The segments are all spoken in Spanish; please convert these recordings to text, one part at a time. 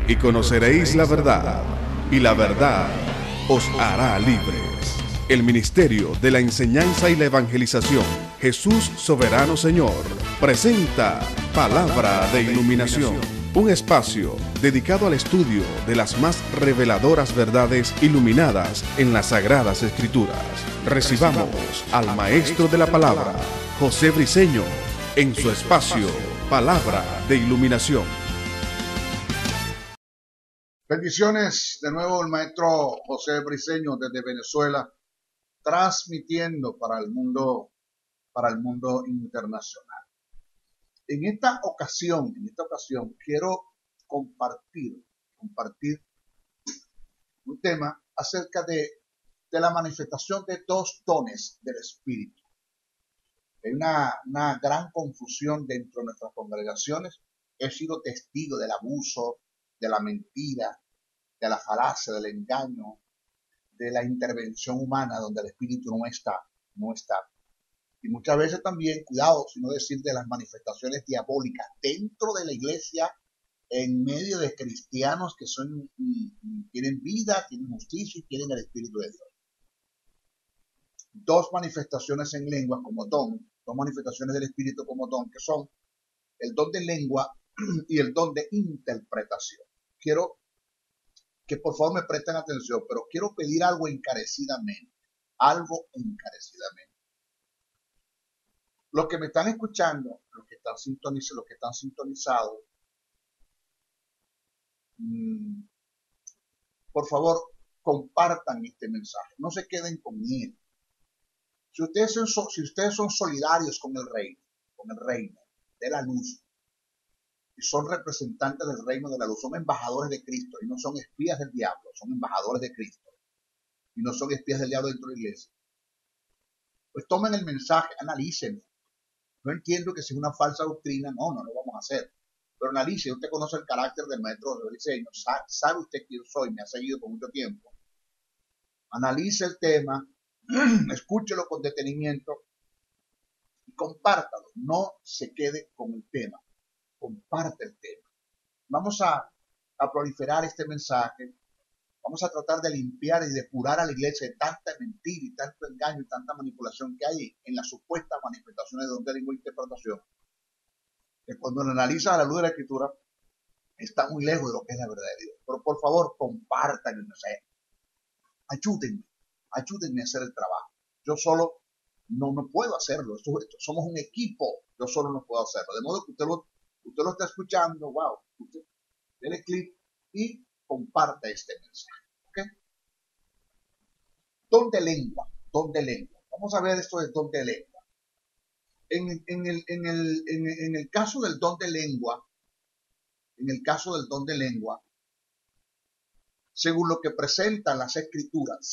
y conoceréis la verdad, y la verdad os hará libres. El Ministerio de la Enseñanza y la Evangelización, Jesús Soberano Señor, presenta Palabra de Iluminación, un espacio dedicado al estudio de las más reveladoras verdades iluminadas en las Sagradas Escrituras. Recibamos al Maestro de la Palabra, José Briceño, en su espacio Palabra de Iluminación. Bendiciones, de nuevo el maestro José Briceño desde Venezuela, transmitiendo para el mundo internacional. En esta ocasión quiero compartir un tema acerca de la manifestación de dos dones del Espíritu. Hay una gran confusión dentro de nuestras congregaciones. He sido testigo del abuso, de la mentira, de la falacia, del engaño, de la intervención humana donde el Espíritu no está. Y muchas veces también, cuidado, sino decir de las manifestaciones diabólicas dentro de la iglesia, en medio de cristianos que tienen vida, tienen justicia y tienen el Espíritu de Dios. Dos manifestaciones en lenguas como don, dos manifestaciones del Espíritu como don, que son el don de lengua y el don de interpretación. Quiero que por favor me presten atención, pero quiero pedir algo encarecidamente. Los que me están escuchando, los que están sintonizados, por favor, compartan este mensaje. No se queden con él. Si ustedes son solidarios con el reino de la luz, y son representantes del reino de la luz, son embajadores de Cristo y no son espías del diablo, son embajadores de Cristo y no son espías del diablo dentro de la iglesia, pues tomen el mensaje, analícenlo. No entiendo que si es una falsa doctrina, no lo vamos a hacer, pero analice. Usted conoce el carácter del maestro de diseño, sabe usted quién soy, me ha seguido por mucho tiempo. Analice el tema, escúchelo con detenimiento y compártalo. No se quede con el tema, comparte el tema. Vamos a proliferar este mensaje. Vamos a tratar de limpiar y depurar a la iglesia de tanta mentira y tanto engaño y tanta manipulación que hay en las supuestas manifestaciones de don de lengua e interpretación, que cuando lo analiza a la luz de la Escritura está muy lejos de lo que es la verdad de Dios. Pero por favor, compartan el mensaje. Ayúdenme a hacer el trabajo. Yo solo no puedo hacerlo. Somos un equipo. Yo solo no puedo hacerlo. De modo que usted lo está escuchando. Wow. Usted dele clic y comparta este mensaje. ¿Ok? Don de lengua. Vamos a ver esto de don de lengua. En el caso del don de lengua, según lo que presentan las escrituras,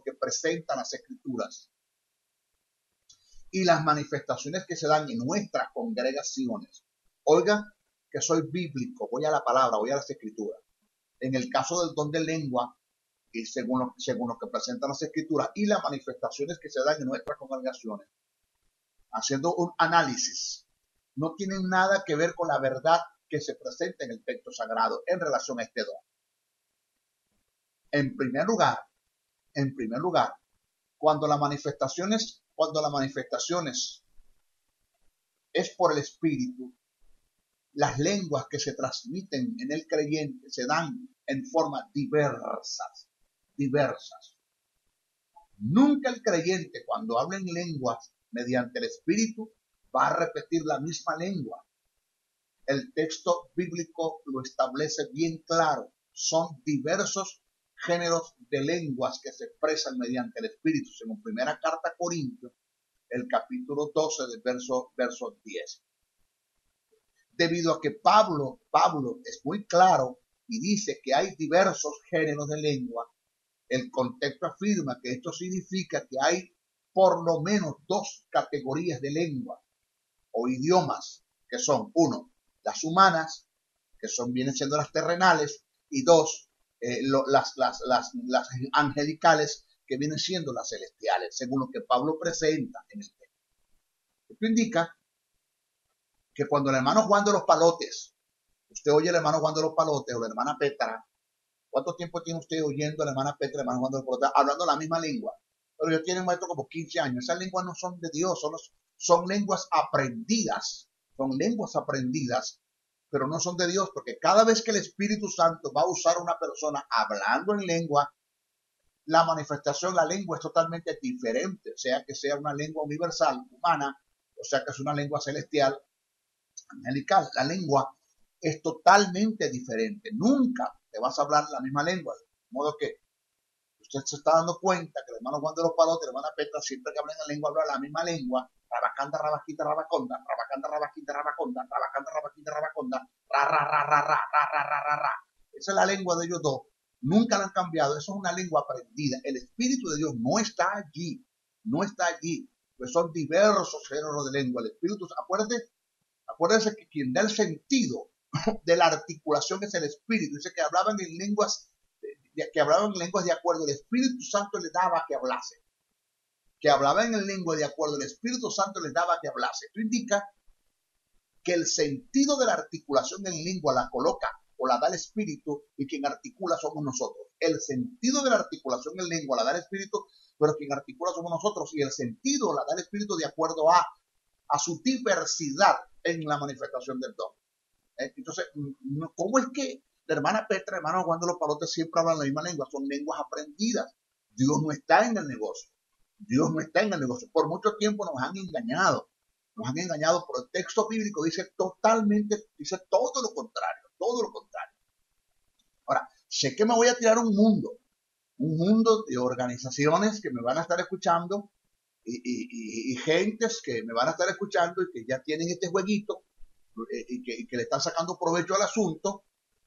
y las manifestaciones que se dan en nuestras congregaciones, oiga que soy bíblico, voy a la palabra, voy a las escrituras. En el caso del don de lengua, y según lo que presentan las escrituras y las manifestaciones que se dan en nuestras congregaciones, haciendo un análisis, no tienen nada que ver con la verdad que se presenta en el texto sagrado en relación a este don. En primer lugar, cuando las manifestaciones es por el Espíritu, las lenguas que se transmiten en el creyente se dan en formas diversas. Nunca el creyente, cuando habla en lenguas mediante el Espíritu, va a repetir la misma lengua. El texto bíblico lo establece bien claro. Son diversos géneros de lenguas que se expresan mediante el Espíritu, según primera carta a Corintios, el capítulo 12 del verso 10. Debido a que Pablo es muy claro y dice que hay diversos géneros de lengua, el contexto afirma que esto significa que hay por lo menos dos categorías de lengua o idiomas, que son, uno, las humanas, que vienen siendo las terrenales, y dos, las angelicales, que vienen siendo las celestiales, según lo que Pablo presenta en el texto. Esto indica que cuando el hermano Juan de los Palotes Usted oye al hermano Juan de los Palotes o la hermana Petra. ¿Cuánto tiempo tiene usted oyendo a la hermana Petra, el hermano Juan de los Palotes, hablando la misma lengua? Pero ellos tienen maestro como 15 años. Esas lenguas no son de Dios, son lenguas aprendidas. Son lenguas aprendidas, pero no son de Dios, porque cada vez que el Espíritu Santo va a usar a una persona hablando en lengua, la manifestación, la lengua es totalmente diferente, sea que sea una lengua universal, humana, o sea que es una lengua celestial, angelical. La lengua es totalmente diferente. Nunca te vas a hablar la misma lengua. De modo que usted se está dando cuenta que el hermano Juan de los Palotes, la hermana Petra, siempre que hablan en lengua, hablan la misma lengua. Rabacanda, rabaquita, rabaconda, rabacanda, rabaquita, rabaconda, rabacanda, rabaquita, rabaconda, ra, ra, ra, ra, ra, ra, ra, ra, ra, ra. Esa es la lengua de ellos dos. Nunca la han cambiado. Eso es una lengua aprendida. El Espíritu de Dios no está allí. No está allí. Pues son diversos géneros de lengua. El Espíritu, acuérdense que quien da el sentido de la articulación es el Espíritu. Dice que hablaban en lenguas de acuerdo. El Espíritu Santo les daba que hablase. Que hablaban en lengua de acuerdo. El Espíritu Santo les daba que hablase. Esto indica que el sentido de la articulación en lengua la coloca o la da el Espíritu, y quien articula somos nosotros. El sentido de la articulación en lengua la da el Espíritu, pero quien articula somos nosotros, y el sentido la da el Espíritu de acuerdo a su diversidad en la manifestación del don. Entonces, ¿cómo es que la hermana Petra, hermano Juan de los Palotes siempre hablan la misma lengua? Son lenguas aprendidas. Dios no está en el negocio. Dios no está en el negocio. Por mucho tiempo nos han engañado. Nos han engañado, pero el texto bíblico dice todo lo contrario, todo lo contrario. Ahora, sé que me voy a tirar un mundo de organizaciones que me van a estar escuchando y gentes que me van a estar escuchando y que ya tienen este jueguito y que le están sacando provecho al asunto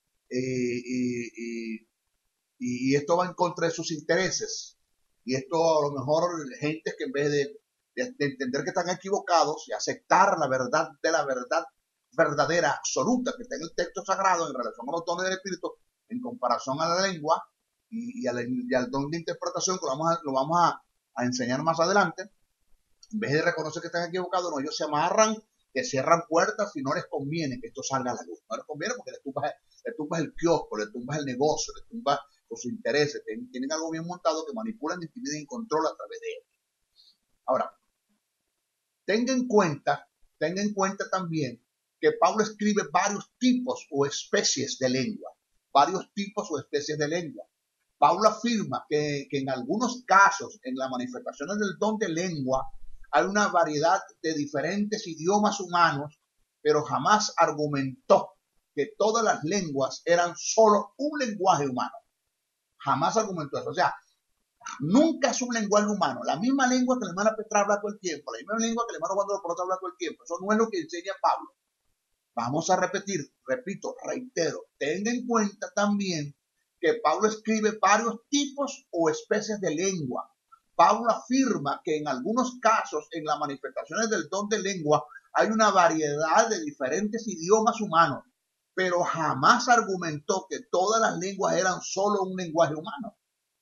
y esto va en contra de sus intereses. Y esto a lo mejor gentes que en vez de entender que están equivocados y aceptar la verdad de la verdad verdadera, absoluta, que está en el texto sagrado en relación a los dones del Espíritu, en comparación a la lengua y al don de interpretación que lo vamos a enseñar más adelante, en vez de reconocer que están equivocados, no, ellos se amarran, que cierran puertas y no les conviene que esto salga a la luz. No les conviene porque le tumbas el kiosco, le tumbas el negocio, le tumbas sus intereses. Tienen algo bien montado que manipulan, intimidan y controlan a través de él. Ahora, tenga en cuenta también que Pablo escribe varios tipos o especies de lengua. Varios tipos o especies de lengua. Pablo afirma que en algunos casos, en las manifestaciones del don de lengua, hay una variedad de diferentes idiomas humanos, pero jamás argumentó que todas las lenguas eran solo un lenguaje humano. Jamás argumentó eso. O sea, nunca es un lenguaje humano. La misma lengua que la hermana Petra habla todo el tiempo, la misma lengua que el hermano Juan de los Palotes habla todo el tiempo. Eso no es lo que enseña Pablo. Vamos a reitero, tenga en cuenta también que Pablo escribe varios tipos o especies de lengua. Pablo afirma que en algunos casos, en las manifestaciones del don de lengua, hay una variedad de diferentes idiomas humanos, pero jamás argumentó que todas las lenguas eran solo un lenguaje humano.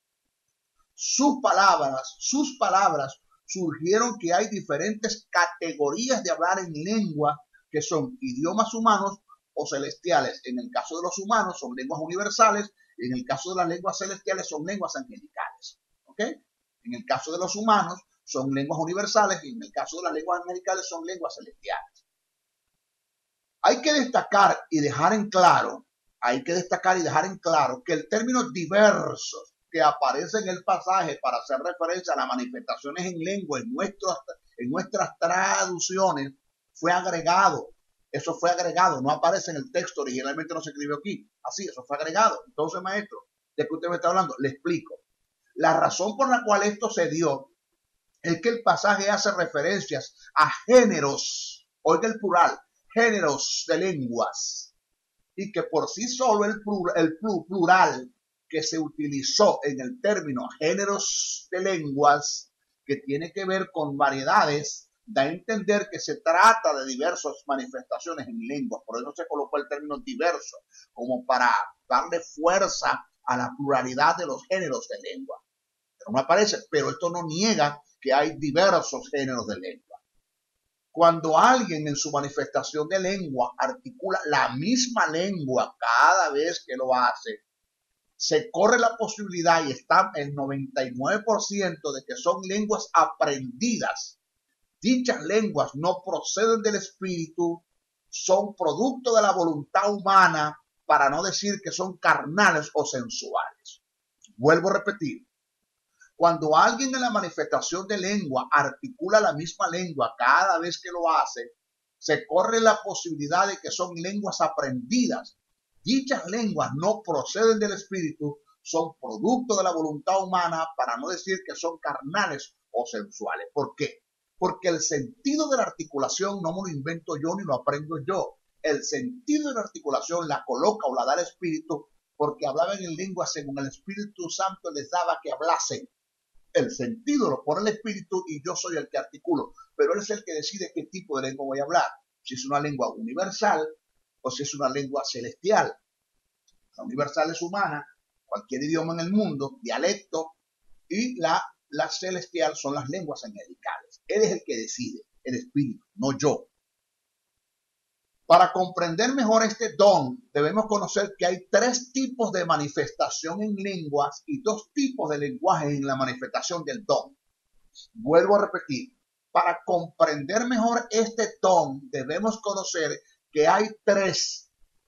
Sus palabras surgieron que hay diferentes categorías de hablar en lengua que son idiomas humanos o celestiales. En el caso de los humanos son lenguas universales, y en el caso de las lenguas celestiales son lenguas angelicales. ¿Ok? En el caso de los humanos son lenguas universales y en el caso de las lenguas angelicales son lenguas celestiales. Hay que destacar y dejar en claro que el término diversos que aparece en el pasaje para hacer referencia a las manifestaciones en lengua en nuestras traducciones fue agregado. Eso fue agregado, no aparece en el texto, originalmente no se escribió aquí. Así, eso fue agregado. Entonces, maestro, ¿de qué usted me está hablando? Le explico. La razón por la cual esto se dio es que el pasaje hace referencias a géneros, oiga el plural, géneros de lenguas, y que por sí solo el plural que se utilizó en el término géneros de lenguas, que tiene que ver con variedades, da a entender que se trata de diversas manifestaciones en lenguas. Por eso se colocó el término diverso, como para darle fuerza a la pluralidad de los géneros de lengua. Pero no aparece, pero esto no niega que hay diversos géneros de lengua. Cuando alguien en su manifestación de lengua articula la misma lengua cada vez que lo hace, se corre la posibilidad, y está el 99% de que son lenguas aprendidas. Dichas lenguas no proceden del espíritu, son producto de la voluntad humana, para no decir que son carnales o sensuales. Vuelvo a repetir. Cuando alguien en la manifestación de lengua articula la misma lengua cada vez que lo hace, se corre la posibilidad de que son lenguas aprendidas. Dichas lenguas no proceden del espíritu, son producto de la voluntad humana, para no decir que son carnales o sensuales. ¿Por qué? Porque el sentido de la articulación no me lo invento yo ni lo aprendo yo. El sentido de la articulación la coloca o la da el espíritu, porque hablaban en lengua según el Espíritu Santo les daba que hablasen. El sentido lo pone el espíritu y yo soy el que articulo, pero él es el que decide qué tipo de lengua voy a hablar, si es una lengua universal o si es una lengua celestial. La universal es humana, cualquier idioma en el mundo, dialecto, y la celestial son las lenguas angelicales. Él es el que decide, el espíritu, no yo. Para comprender mejor este don, debemos conocer que hay 3 tipos de manifestación en lenguas y 2 tipos de lenguaje en la manifestación del don. Vuelvo a repetir, para comprender mejor este don, debemos conocer que hay tres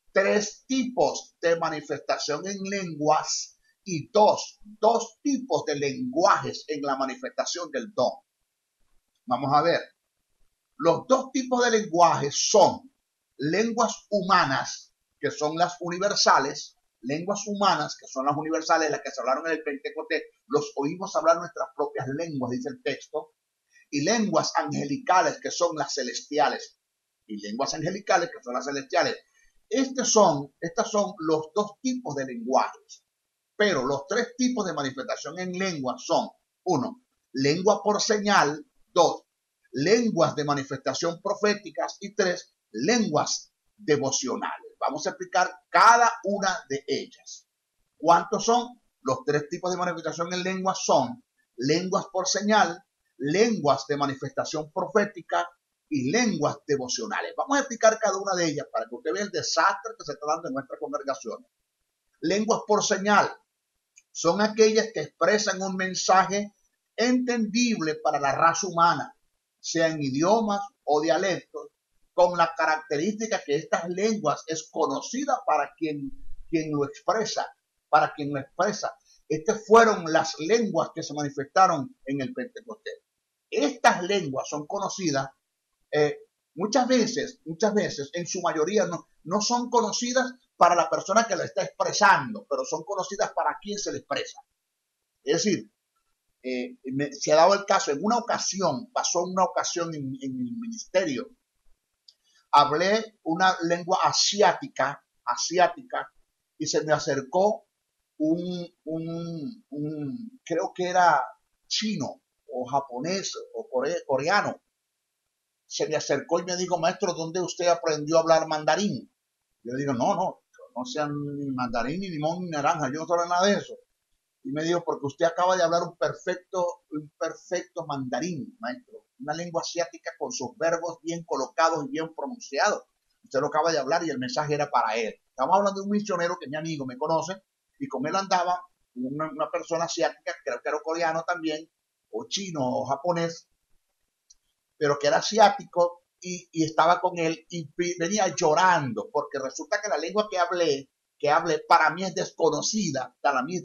tipos de manifestación en lenguas y dos tipos de lenguajes en la manifestación del don. Vamos a ver. Los 2 tipos de lenguajes son lenguas humanas, que son las universales, lenguas humanas, que son las universales, las que se hablaron en el Pentecostés, los oímos hablar nuestras propias lenguas, dice el texto, y lenguas angelicales, que son las celestiales, y lenguas angelicales, que son las celestiales. Estos son los 2 tipos de lenguajes, pero los 3 tipos de manifestación en lengua son: 1, lengua por señal; 2, lenguas de manifestación proféticas; y 3, lenguas devocionales. Vamos a explicar cada una de ellas. ¿Cuántos son? Los 3 tipos de manifestación en lengua son lenguas por señal, lenguas de manifestación profética y lenguas devocionales. Vamos a explicar cada una de ellas para que usted vea el desastre que se está dando en nuestra congregación. Lenguas por señal son aquellas que expresan un mensaje entendible para la raza humana, sea en idiomas o dialectos, con la característica que estas lenguas es conocida para quien lo expresa, Estas fueron las lenguas que se manifestaron en el Pentecostés. Estas lenguas son conocidas, muchas veces, en su mayoría no son conocidas para la persona que lo está expresando, pero son conocidas para quien se le expresa. Es decir, se ha dado el caso, pasó una ocasión en el ministerio. Hablé una lengua asiática, y se me acercó creo que era chino o japonés o coreano. Se me acercó y me dijo: maestro, ¿dónde usted aprendió a hablar mandarín? Yo digo: no sean ni mandarín, ni limón, ni naranja, yo no sé nada de eso. Y me dijo: porque usted acaba de hablar un perfecto mandarín, maestro. Una lengua asiática con sus verbos bien colocados y bien pronunciados. Usted lo acaba de hablar y el mensaje era para él. Estamos hablando de un misionero que mi amigo me conoce, y con él andaba una persona asiática, creo que era coreano también, o chino o japonés, pero que era asiático, y estaba con él y venía llorando, porque resulta que la lengua que hablé para mí es desconocida,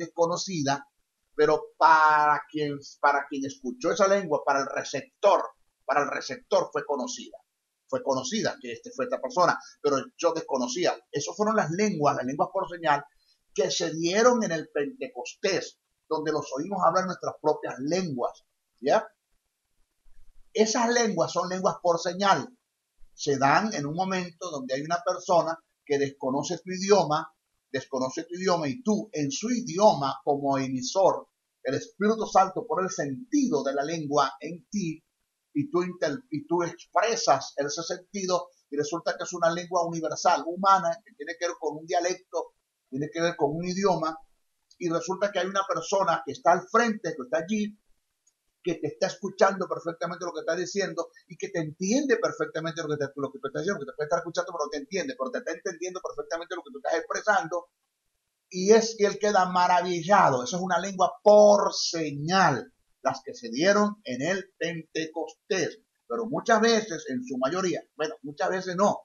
pero para quien escuchó esa lengua, para el receptor fue conocida que fue esta persona, pero yo desconocía. Esas fueron las lenguas por señal que se dieron en el Pentecostés, donde los oímos hablar nuestras propias lenguas, ¿ya? Esas lenguas son lenguas por señal. Se dan en un momento donde hay una persona que desconoce tu idioma, y tú en su idioma como emisor, el Espíritu Santo pone el sentido de la lengua en ti, y tú expresas ese sentido, y resulta que es una lengua universal, humana, que tiene que ver con un dialecto, tiene que ver con un idioma, y resulta que hay una persona que está al frente, que está allí, que te está escuchando perfectamente lo que estás diciendo y que te entiende perfectamente lo que tú estás diciendo, que te puede estar escuchando pero no te entiende, pero te está entendiendo perfectamente lo que tú estás expresando y él queda maravillado. Eso es una lengua por señal, las que se dieron en el Pentecostés, pero muchas veces, en su mayoría, bueno, muchas veces no,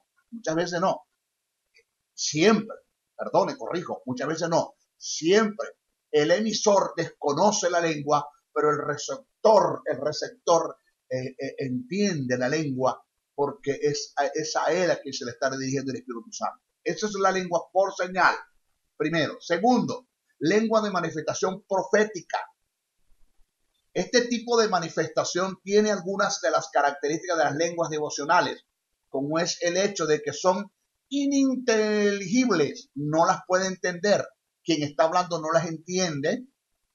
siempre, perdone, corrijo, muchas veces no, siempre el emisor desconoce la lengua, pero el receptor entiende la lengua porque es a él a quien se le está dirigiendo el Espíritu Santo. Esa es la lengua por señal, primero. Segundo, lengua de manifestación profética. Este tipo de manifestación tiene algunas de las características de las lenguas devocionales, como es el hecho de que son ininteligibles, no las puede entender. Quien está hablando no las entiende,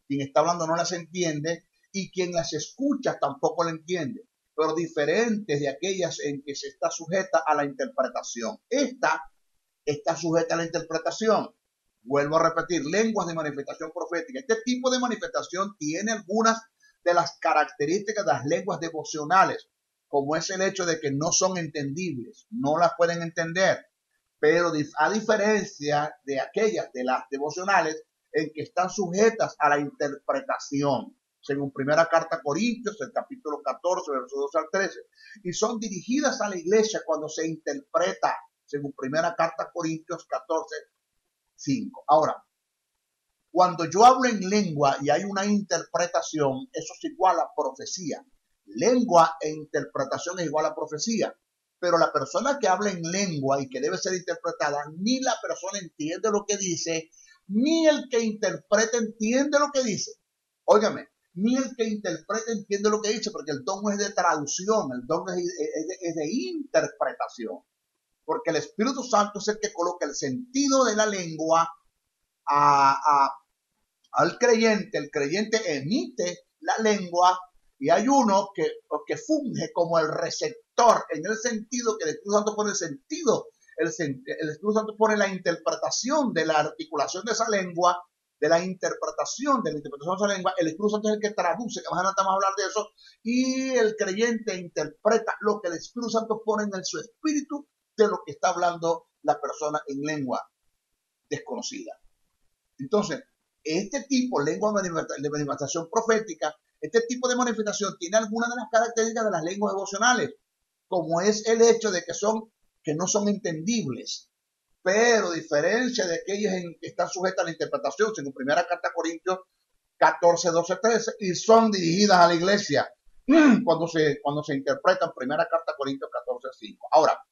y quien las escucha tampoco la entiende, pero diferentes de aquellas en que se está sujeta a la interpretación. Esta está sujeta a la interpretación. Vuelvo a repetir, lenguas de manifestación profética. Este tipo de manifestación tiene algunas de las características de las lenguas devocionales, como es el hecho de que no son entendibles, no las pueden entender, pero a diferencia de aquellas de las devocionales en que están sujetas a la interpretación, según primera carta a Corintios, el capítulo 14, versos 12 al 13, y son dirigidas a la iglesia cuando se interpreta, según primera carta a Corintios 14, 5. Ahora, cuando yo hablo en lengua y hay una interpretación, eso es igual a profecía. Lengua e interpretación es igual a profecía. Pero la persona que habla en lengua y que debe ser interpretada, ni la persona entiende lo que dice, ni el que interpreta entiende lo que dice. Óigame, ni el que interpreta entiende lo que dice, porque el don no es de traducción, el don es de interpretación. Porque el Espíritu Santo es el que coloca el sentido de la lengua al creyente. El creyente emite la lengua y hay uno que funge como el receptor, en el sentido que el Espíritu Santo pone el sentido, el Espíritu Santo pone la interpretación de la articulación de esa lengua, de la interpretación de esa lengua. El Espíritu Santo es el que traduce, que más adelante vamos a hablar de eso, y el creyente interpreta lo que el Espíritu Santo pone en su espíritu de lo que está hablando la persona en lengua desconocida. Entonces, este tipo, lengua de manifestación profética, este tipo de manifestación tiene algunas de las características de las lenguas devocionales, como es el hecho de que no son entendibles, pero a diferencia de aquellas en que están sujetas a la interpretación, según primera carta a Corintios 14, 12, 13, y son dirigidas a la iglesia cuando se interpretan primera carta a Corintios 14, 5. Ahora,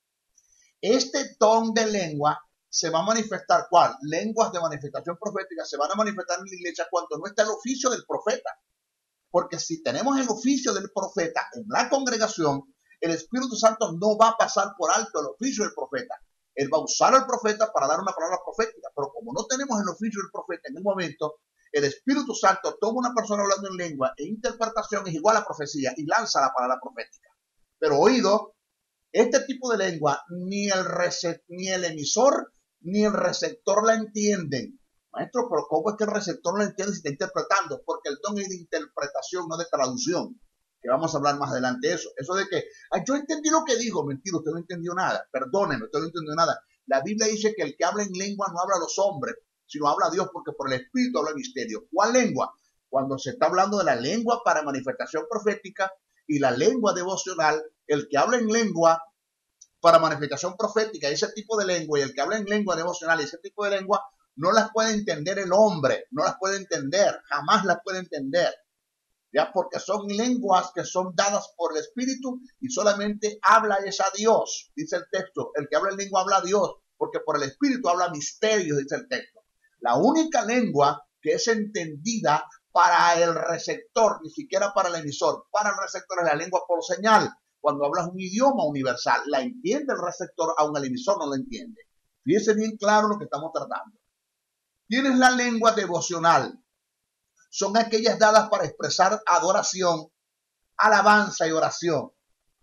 este don de lengua se va a manifestar, ¿cuál? Lenguas de manifestación profética se van a manifestar en la iglesia cuando no está el oficio del profeta. Porque si tenemos el oficio del profeta en la congregación, el Espíritu Santo no va a pasar por alto el oficio del profeta. Él va a usar al profeta para dar una palabra profética. Pero como no tenemos el oficio del profeta en el momento, el Espíritu Santo toma una persona hablando en lengua e interpretación es igual a profecía y lanza la palabra profética. Pero oído, este tipo de lengua ni el emisor ni el receptor la entienden. Maestro, pero ¿cómo es que el receptor no entiende si está interpretando? Porque el don es de interpretación, no de traducción. Que vamos a hablar más adelante de eso. Eso de que, yo entendí lo que dijo. Mentira, usted no entendió nada. Perdóneme, usted no entendió nada. La Biblia dice que el que habla en lengua no habla a los hombres, sino habla a Dios, porque por el Espíritu habla misterio. ¿Cuál lengua? Cuando se está hablando de la lengua para manifestación profética y la lengua devocional, el que habla en lengua para manifestación profética, ese tipo de lengua, y el que habla en lengua devocional, ese tipo de lengua, no las puede entender el hombre, no las puede entender, jamás las puede entender, ya, porque son lenguas que son dadas por el Espíritu y solamente habla es a Dios, dice el texto. El que habla en lengua habla a Dios, porque por el Espíritu habla misterios, dice el texto. La única lengua que es entendida para el receptor, ni siquiera para el emisor, para el receptor es la lengua por señal. Cuando hablas un idioma universal, la entiende el receptor, aun el emisor no la entiende. Fíjense bien claro lo que estamos tratando. Tienes la lengua devocional. Son aquellas dadas para expresar adoración, alabanza y oración.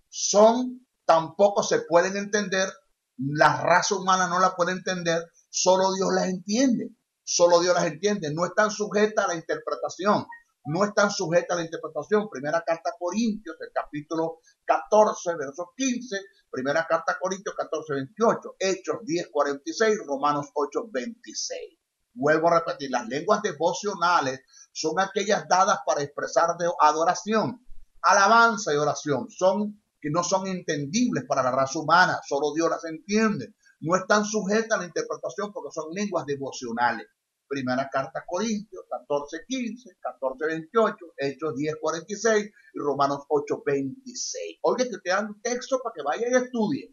Tampoco se pueden entender, la raza humana no la puede entender, solo Dios las entiende. Solo Dios las entiende. No están sujetas a la interpretación. no están sujetas a la interpretación. Primera carta a Corintios, el capítulo 14, verso 15. Primera carta a Corintios 14, 28. Hechos 10, 46. Romanos 8, 26. Vuelvo a repetir, las lenguas devocionales son aquellas dadas para expresar de adoración, alabanza y oración. Son que no son entendibles para la raza humana, solo Dios las entiende. No están sujetas a la interpretación porque son lenguas devocionales. Primera carta a Corintios 14, 15, 14, 28, Hechos 10, 46 y Romanos 8, 26. Oiga, que te dan un texto para que vaya y estudie,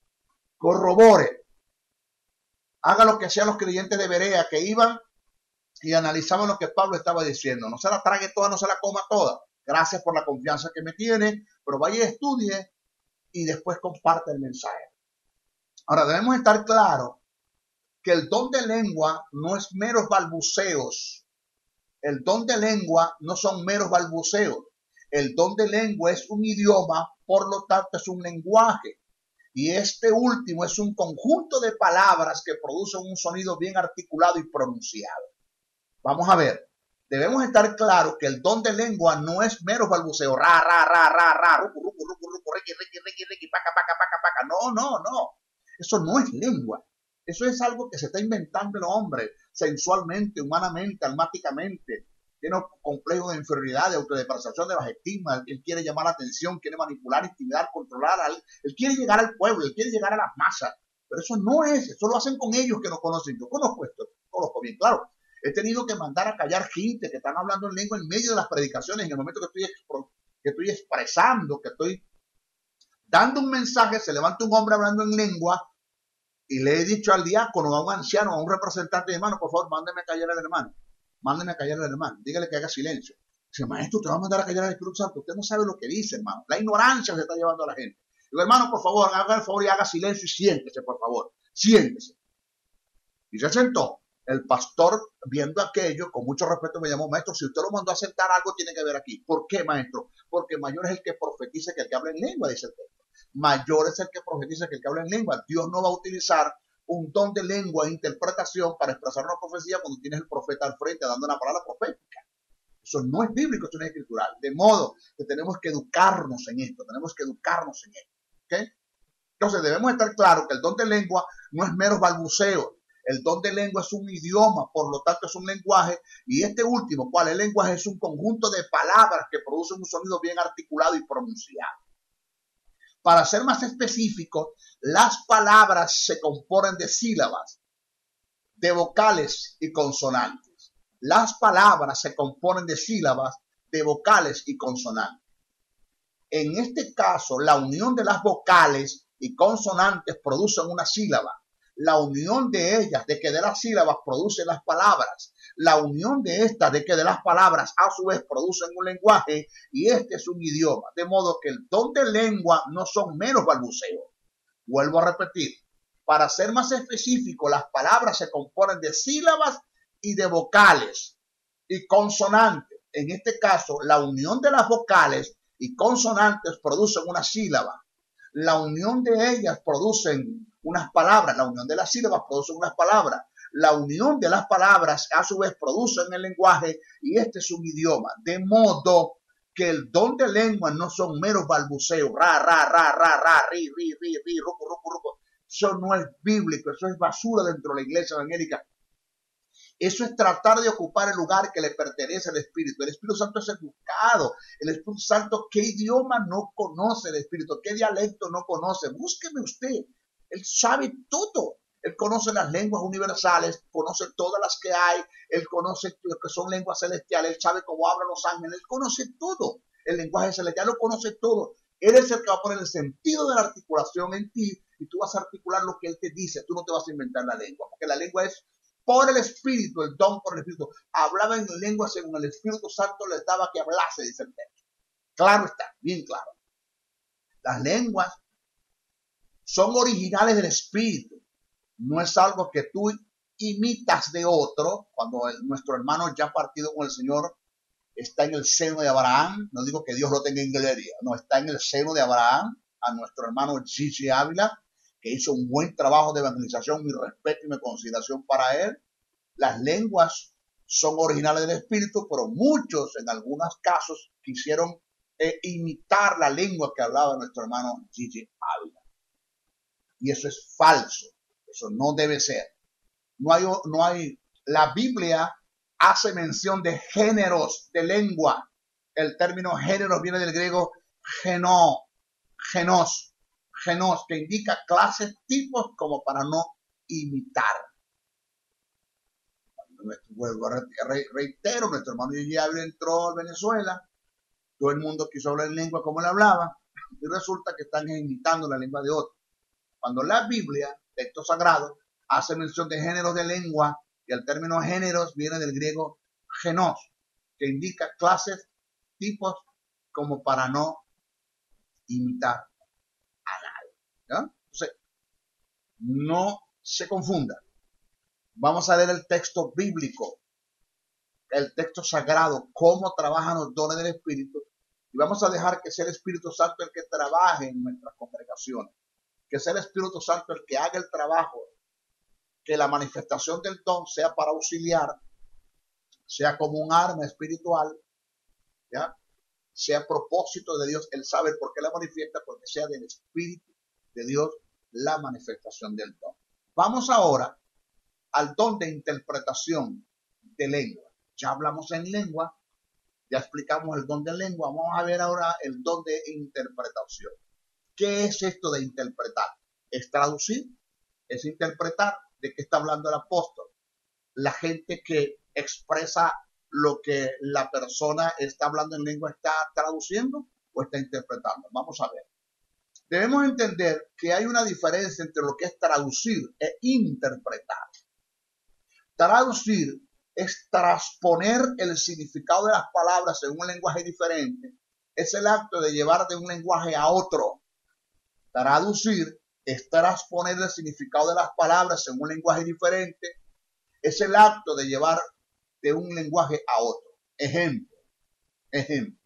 corrobore, haga lo que hacían los creyentes de Berea, que iban y analizaban lo que Pablo estaba diciendo. No se la trague toda, no se la coma toda. Gracias por la confianza que me tiene, pero vaya y estudie y después comparte el mensaje. Ahora, debemos estar claros que el don de lengua no es meros balbuceos. El don de lengua no son meros balbuceos. El don de lengua es un idioma, por lo tanto es un lenguaje. Y este último es un conjunto de palabras que producen un sonido bien articulado y pronunciado. Vamos a ver. Debemos estar claros que el don de lengua no es meros balbuceos. Ra, ra, ra, ra, ra, rucu, rucu, rucu, rucu, riqui, riqui, riqui, riqui, paca, paca, paca, paca. No, no, no. Eso no es lengua. Eso es algo que se está inventando el hombre sensualmente, humanamente, almáticamente. Tiene un complejo de inferioridad, de autodepreciación, de baja estima. Él quiere llamar la atención, quiere manipular, intimidar, controlar. Él quiere llegar al pueblo, él quiere llegar a las masas. Pero eso no es, eso lo hacen con ellos que no conocen. Yo conozco esto, conozco bien, claro. He tenido que mandar a callar gente que están hablando en lengua en medio de las predicaciones, en el momento que estoy expresando, que estoy dando un mensaje, se levanta un hombre hablando en lengua y le he dicho al diácono, a un anciano, a un representante de hermano, por favor, mándeme a callar al hermano. Mándeme a callar al hermano. Dígale que haga silencio. Dice, maestro, te va a mandar a callar al Espíritu Santo. Usted no sabe lo que dice, hermano. La ignorancia se está llevando a la gente. Digo, hermano, por favor, haga el favor y haga silencio y siéntese, por favor. Siéntese. Y se sentó. El pastor, viendo aquello, con mucho respeto me llamó, maestro, si usted lo mandó a sentar, algo tiene que ver aquí. ¿Por qué, maestro? Porque mayor es el que profetiza que el que habla en lengua, dice el texto. Mayor es el que profetiza que el que habla en lengua. Dios no va a utilizar un don de lengua e interpretación para expresar una profecía cuando tienes el profeta al frente dando una palabra profética. Eso no es bíblico, eso no es escritural. De modo que tenemos que educarnos en esto, ¿okay? Entonces debemos estar claros que el don de lengua no es mero balbuceo. El don de lengua es un idioma, por lo tanto es un lenguaje. Y este último, ¿cuál? El lenguaje es un conjunto de palabras que producen un sonido bien articulado y pronunciado. Para ser más específico, las palabras se componen de sílabas, de vocales y consonantes. Las palabras se componen de sílabas, de vocales y consonantes. En este caso, la unión de las vocales y consonantes producen una sílaba. La unión de ellas, de que de las sílabas producen las palabras. La unión de estas, de que de las palabras a su vez producen un lenguaje, y este es un idioma. De modo que el don de lengua no son meros balbuceos. Vuelvo a repetir, para ser más específico, las palabras se componen de sílabas y de vocales y consonantes. En este caso, la unión de las vocales y consonantes producen una sílaba. La unión de ellas producen unas palabras, la unión de las sílabas produce unas palabras, la unión de las palabras a su vez producen el lenguaje, y este es un idioma. De modo que el don de lengua no son meros balbuceos, ra, ra, ra, ra, ra, ri, ri, ri, ri, ruco, ruco, ruco. Eso no es bíblico, eso es basura dentro de la iglesia evangélica. Eso es tratar de ocupar el lugar que le pertenece al Espíritu. El Espíritu Santo es educado. El Espíritu Santo, ¿qué idioma no conoce el Espíritu? ¿Qué dialecto no conoce? Búsqueme usted. Él sabe todo. Él conoce las lenguas universales, conoce todas las que hay. Él conoce lo que son lenguas celestiales. Él sabe cómo hablan los ángeles. Él conoce todo. El lenguaje celestial lo conoce todo. Él es el que va a poner el sentido de la articulación en ti, y tú vas a articular lo que Él te dice. Tú no te vas a inventar la lengua, porque la lengua es por el Espíritu, el don por el Espíritu. Hablaba en lengua según el Espíritu Santo les daba que hablase, dice el texto. Claro está, bien claro. Las lenguas son originales del Espíritu. No es algo que tú imitas de otro. Cuando nuestro hermano ya partido con el Señor está en el seno de Abraham, no digo que Dios lo tenga en galería, no, está en el seno de Abraham, a nuestro hermano Gigi Ávila, que hizo un buen trabajo de evangelización, mi respeto y mi consideración para él. Las lenguas son originales del Espíritu, pero muchos en algunos casos quisieron imitar la lengua que hablaba nuestro hermano Gigi Ávila. Y eso es falso, eso no debe ser. No hay, la Biblia hace mención de géneros de lengua. El término géneros viene del griego genos, que indica clases, tipos, como para no imitar. Reitero, nuestro hermano Gigi Ávila entró a Venezuela, todo el mundo quiso hablar en lengua como él hablaba, y resulta que están imitando la lengua de otros. Cuando la Biblia, texto sagrado, hace mención de géneros de lengua, y el término géneros viene del griego genos, que indica clases, tipos, como para no imitar a nadie. ¿Ya? Entonces, no se confunda. Vamos a leer el texto bíblico, el texto sagrado, cómo trabajan los dones del Espíritu, y vamos a dejar que sea el Espíritu Santo el que trabaje en nuestras congregaciones, que sea el Espíritu Santo el que haga el trabajo, que la manifestación del don sea para auxiliar, sea como un arma espiritual, ¿ya? Sea propósito de Dios. Él sabe por qué la manifiesta, porque sea del Espíritu de Dios la manifestación del don. Vamos ahora al don de interpretación de lengua. Ya hablamos en lengua, ya explicamos el don de lengua. Vamos a ver ahora el don de interpretación. ¿Qué es esto de interpretar? Es traducir, es interpretar. ¿De qué está hablando el apóstol? La gente que expresa lo que la persona está hablando en lengua, ¿está traduciendo o está interpretando? Vamos a ver. Debemos entender que hay una diferencia entre lo que es traducir e interpretar. Traducir es transponer el significado de las palabras en un lenguaje diferente. Es el acto de llevar de un lenguaje a otro. Traducir es transponer el significado de las palabras en un lenguaje diferente. Es el acto de llevar de un lenguaje a otro. Ejemplo. En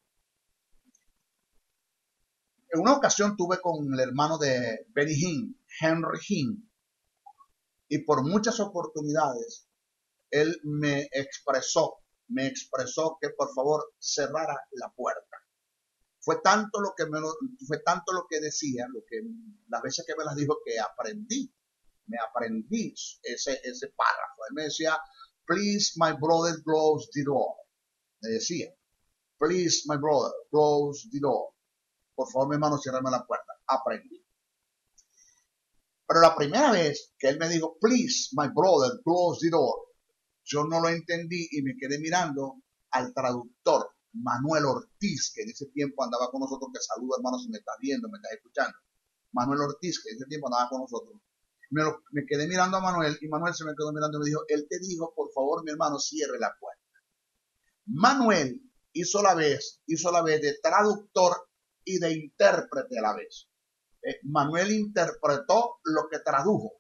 una ocasión tuve con el hermano de Benny Hinn, Henry Hinn, y por muchas oportunidades él me expresó que por favor cerrara la puerta. Fue tanto lo que decía, las veces que me las dijo, que me aprendí ese párrafo. Él me decía, please my brother, close the door. Me decía, please my brother, close the door. Por favor, mi hermano, ciérrame la puerta. Aprendí. Pero la primera vez que él me dijo, please my brother, close the door, yo no lo entendí y me quedé mirando al traductor, Manuel Ortiz, que en ese tiempo andaba con nosotros, que saluda, hermano, si me estás viendo, me estás escuchando. Manuel Ortiz, que en ese tiempo andaba con nosotros. Me quedé mirando a Manuel, y Manuel se me quedó mirando y me dijo, él te dijo, por favor, mi hermano, cierre la puerta. Manuel hizo la vez de traductor y de intérprete a la vez. Manuel interpretó lo que tradujo.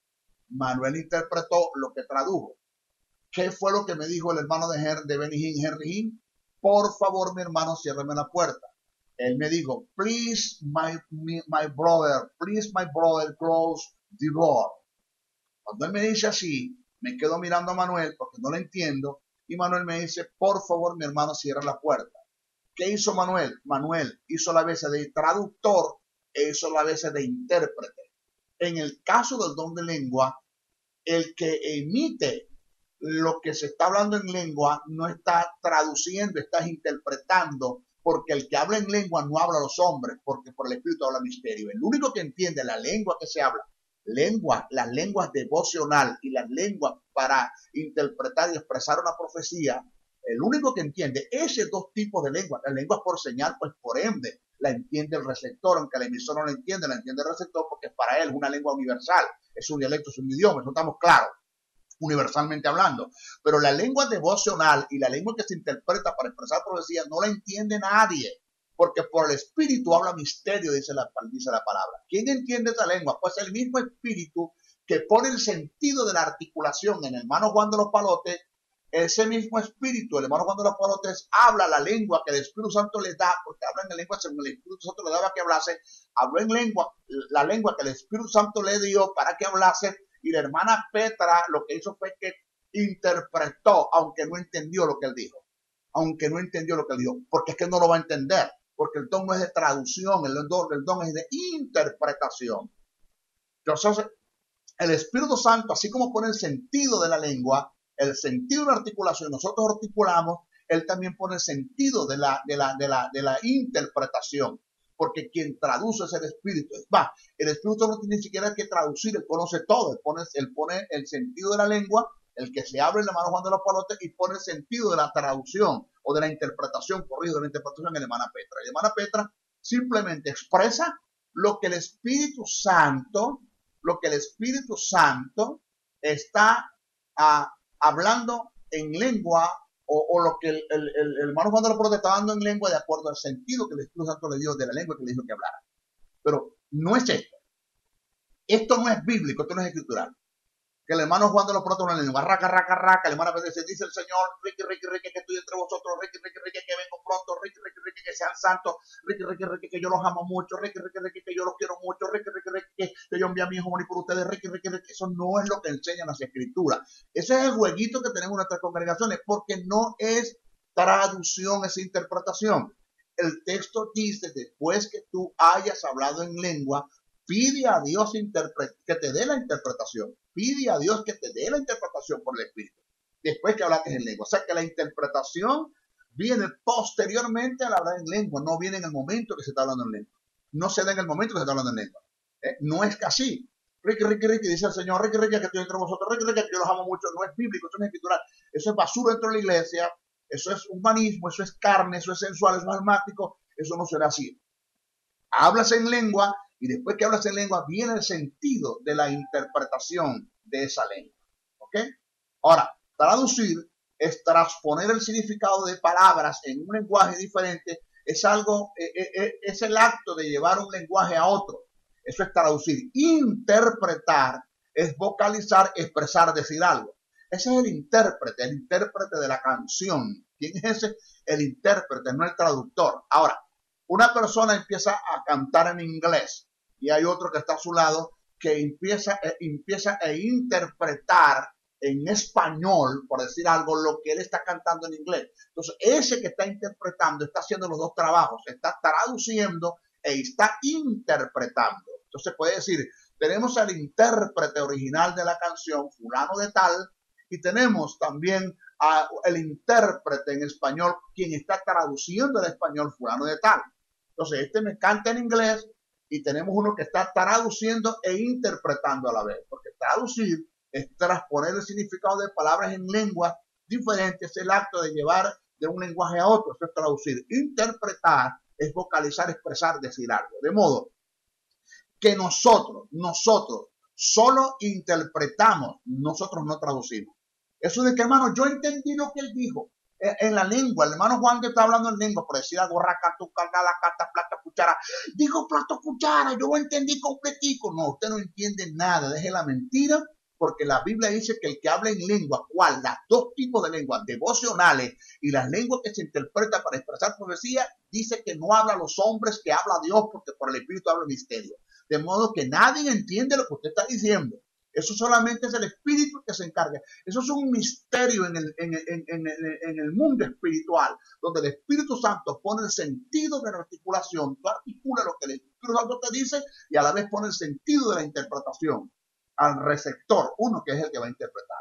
¿Qué fue lo que me dijo el hermano de Benny Hinn, Henry Hinn? Por favor, mi hermano, ciérreme la puerta. Él me dijo, please, my brother, close the door. Cuando él me dice así, me quedo mirando a Manuel porque no lo entiendo, y Manuel me dice, por favor, mi hermano, cierra la puerta. ¿Qué hizo Manuel? Manuel hizo la vez de traductor e hizo la vez de intérprete. En el caso del don de lengua, el que emite lo que se está hablando en lengua no está traduciendo, está interpretando, porque el que habla en lengua no habla a los hombres, porque por el Espíritu habla misterio. El único que entiende la lengua que se habla, las lenguas devocional y las lenguas para interpretar y expresar una profecía, el único que entiende esos dos tipos de lenguas, las lenguas por señal, pues por ende la entiende el receptor, aunque el emisor no la entiende el receptor, porque para él es una lengua universal, es un dialecto, es un idioma, eso estamos claros, universalmente hablando. Pero la lengua devocional y la lengua que se interpreta para expresar profecía no la entiende nadie, porque por el Espíritu habla misterio, dice la palabra. ¿Quién entiende esa lengua? Pues el mismo Espíritu que pone el sentido de la articulación en el hermano Juan de los Palotes. Ese mismo Espíritu, el hermano Juan de los Palotes, habla la lengua que el Espíritu Santo le da, porque habla en lengua según el Espíritu Santo le daba que hablase, habló en lengua, la lengua que el Espíritu Santo le dio para que hablase, y la hermana Petra lo que hizo fue que interpretó, aunque no entendió lo que él dijo. Aunque no entendió lo que él dijo, porque es que no lo va a entender, porque el don no es de traducción, el don es de interpretación. Entonces, el Espíritu Santo, así como pone el sentido de la lengua, el sentido de la articulación, nosotros articulamos, él también pone el sentido de la interpretación, porque quien traduce es el Espíritu. Va, el Espíritu no tiene ni siquiera que traducir, él conoce todo, él pone el sentido de la lengua, el que se abre el hermano Juan de los Palotes, y pone el sentido de la traducción o de la interpretación, corrido de la interpretación en la hermana Petra. La hermana Petra simplemente expresa lo que el Espíritu Santo está hablando en lengua, o lo que el hermano Juan de los Palotes está dando en lengua de acuerdo al sentido que el Espíritu Santo le dio de la lengua que le dijo que hablara. Pero no es esto. Esto no es bíblico, esto no es escritural. Que el hermano Juan de los Palotes en la lengua, raca, raca, raca, el hermano dice el Señor, rique, rique, rique, que estoy entre vosotros, rique, rique, rique, que vengo pronto, rique, rique, rique, que sean santos, rique, rique, rique, que yo los amo mucho, rique, rique, rique, que yo los quiero mucho, rique, rique, rique, que yo envío a mi hijo morir por ustedes, rique, rique, rique. Eso no es lo que enseñan las escrituras. Ese es el jueguito que tenemos en nuestras congregaciones, porque no es traducción, es interpretación. El texto dice, después que tú hayas hablado en lengua, pide a Dios que te dé la interpretación. Pide a Dios que te dé la interpretación por el Espíritu. Después que hablaste en lengua. O sea que la interpretación viene posteriormente al hablar en lengua. No viene en el momento que se está hablando en lengua. No se da en el momento que se está hablando en lengua. No es así. Ricky, Ricky, Ricky, dice el Señor. Ricky, Ricky, que estoy entre vosotros. Ricky, Ricky, que yo los amo mucho. No es bíblico, eso no es escritural. Eso es basura dentro de la iglesia. Eso es humanismo, eso es carne, eso es sensual, eso es almático. Eso no será así. Hablas en lengua. Y después que hablas en lengua, viene el sentido de la interpretación de esa lengua. ¿Ok? Ahora, traducir es transponer el significado de palabras en un lenguaje diferente. Es el acto de llevar un lenguaje a otro. Eso es traducir. Interpretar es vocalizar, expresar, decir algo. Ese es el intérprete de la canción. ¿Quién es ese? El intérprete, no el traductor. Ahora, una persona empieza a cantar en inglés y hay otro que está a su lado que empieza a interpretar en español, por decir algo, lo que él está cantando en inglés. Entonces, ese que está interpretando está haciendo los dos trabajos, está traduciendo e está interpretando. Entonces, puede decir, tenemos al intérprete original de la canción, fulano de tal, y tenemos también al intérprete en español, quien está traduciendo el español, fulano de tal. Entonces, este me canta en inglés, y tenemos uno que está traduciendo e interpretando a la vez, porque traducir es transponer el significado de palabras en lenguas diferentes, es el acto de llevar de un lenguaje a otro, eso es traducir. Interpretar es vocalizar, expresar, decir algo. De modo que nosotros solo interpretamos, nosotros no traducimos. Eso de que, hermano, yo entendí lo que él dijo en la lengua. El hermano Juan que está hablando en lengua, por decir algo, raca, tu, carga, la cata, plata, cuchara. Digo plato, cuchara, yo lo entendí completico. No, usted no entiende nada, deje la mentira, porque la Biblia dice que el que habla en lengua, ¿cuál? Las dos tipos de lenguas, devocionales y las lenguas que se interpretan para expresar profecía, dice que no habla a los hombres, que habla a Dios, porque por el Espíritu habla el misterio. De modo que nadie entiende lo que usted está diciendo. Eso solamente es el Espíritu que se encarga. Eso es un misterio en el mundo espiritual, donde el Espíritu Santo pone el sentido de la articulación. Tú articulas lo que el Espíritu Santo te dice y a la vez pone el sentido de la interpretación al receptor, uno que es el que va a interpretar.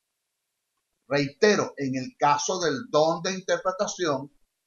Reitero, en el caso del don de interpretación,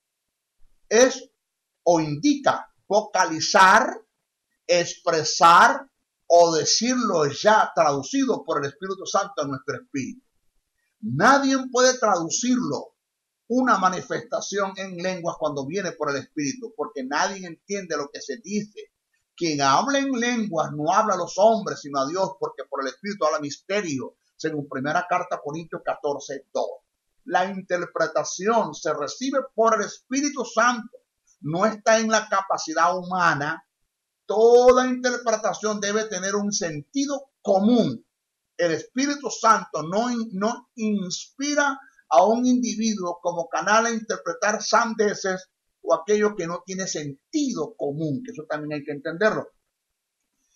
es o indica vocalizar, expresar o decirlo ya traducido por el Espíritu Santo en nuestro espíritu. Nadie puede traducirlo, una manifestación en lenguas, cuando viene por el Espíritu, porque nadie entiende lo que se dice. Quien habla en lenguas no habla a los hombres, sino a Dios, porque por el Espíritu habla misterio, según primera carta Corintios 14:2. La interpretación se recibe por el Espíritu Santo, no está en la capacidad humana. Toda interpretación debe tener un sentido común. El Espíritu Santo no inspira a un individuo como canal a interpretar sandeces o aquello que no tiene sentido común, que eso también hay que entenderlo.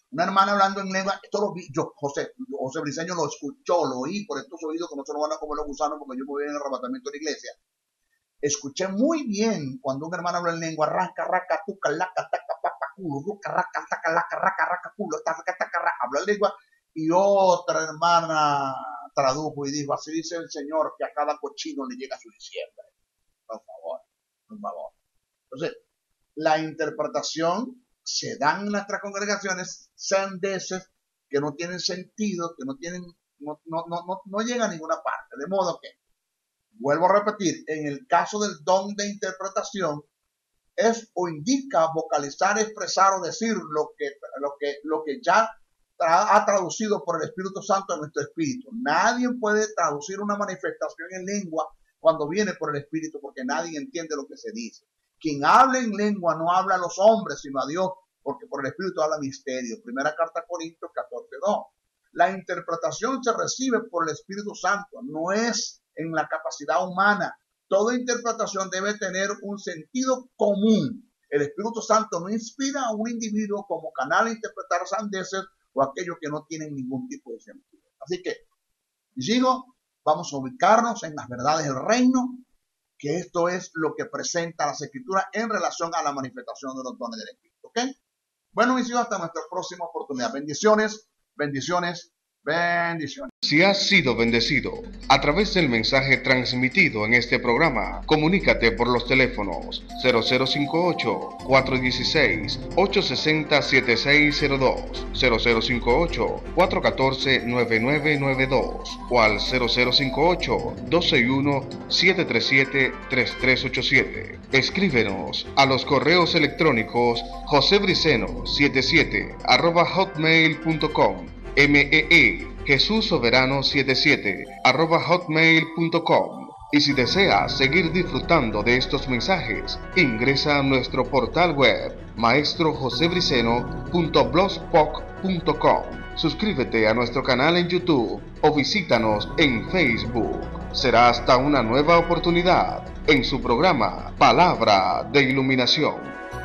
Una hermana hablando en lengua, esto lo vi, José Briceño lo escuchó, lo oí por estos oídos que no se nos van a comer los gusanos porque yo me voy en el arrebatamiento de la iglesia. Escuché muy bien cuando un hermano habla en lengua, raca, raca, tuca, laca, taca, papa, culo, ruca, raca, taca, laca, raca, raca, culo, taca, taca, raca, habla en lengua, y otra hermana tradujo y dijo, así dice el Señor, que a cada cochino le llega su diciembre. Por favor, por favor. Entonces, la interpretación se dan en nuestras congregaciones sandeces que no tienen sentido, que no llegan a ninguna parte. De modo que, vuelvo a repetir, en el caso del don de interpretación, es o indica vocalizar, expresar o decir lo que ya ha traducido por el Espíritu Santo en nuestro espíritu. Nadie puede traducir una manifestación en lengua cuando viene por el Espíritu, porque nadie entiende lo que se dice. Quien habla en lengua no habla a los hombres, sino a Dios, porque por el Espíritu habla misterio. Primera carta a Corintios 14:2. La interpretación se recibe por el Espíritu Santo, no es en la capacidad humana. Toda interpretación debe tener un sentido común. El Espíritu Santo no inspira a un individuo como canal a interpretar sandeces o aquellos que no tienen ningún tipo de sentido. Así que, digo, vamos a ubicarnos en las verdades del reino, que esto es lo que presenta las Escrituras en relación a la manifestación de los dones del Espíritu. ¿Ok? Bueno, mis hijos, hasta nuestra próxima oportunidad. Bendiciones, bendiciones, bendiciones. Si has sido bendecido a través del mensaje transmitido en este programa, comunícate por los teléfonos 0058-416-860-7602, 0058-414-9992 o al 0058-261-737-3387. Escríbenos a los correos electrónicos josebriceno77@hotmail.com, Jesús Soberano 77 @hotmail.com. Y si deseas seguir disfrutando de estos mensajes, ingresa a nuestro portal web maestrojosebriceno.blogspot.com. Suscríbete a nuestro canal en YouTube o visítanos en Facebook. Será hasta una nueva oportunidad en su programa Palabra de Iluminación.